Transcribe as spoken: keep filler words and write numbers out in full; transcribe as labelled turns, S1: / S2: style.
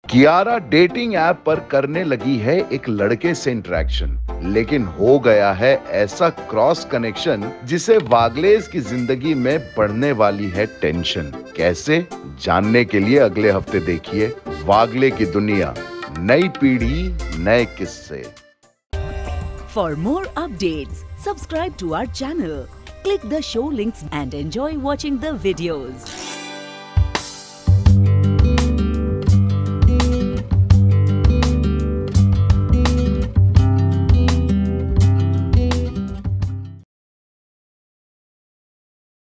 S1: Kiara dating app पर करने लगी है एक लड़के से इंटरेक्शन, लेकिन हो गया है ऐसा क्रॉस कनेक्शन जिसे वागलेस की जिंदगी में बढ़ने वाली है टेंशन। कैसे, जानने के लिए अगले हफ्ते देखिए वागले की दुनिया, नई पीढ़ी नए किस्से।
S2: For more updates, subscribe to our channel, click the show links and enjoy watching the videos.